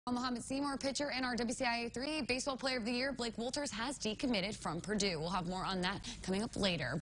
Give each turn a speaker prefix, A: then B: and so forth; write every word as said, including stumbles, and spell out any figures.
A: Mahomet-Seymour, pitcher and our W C I A three Baseball Player of the Year, Blake Wolters, has decommitted from Purdue. We'll have more on that coming up later.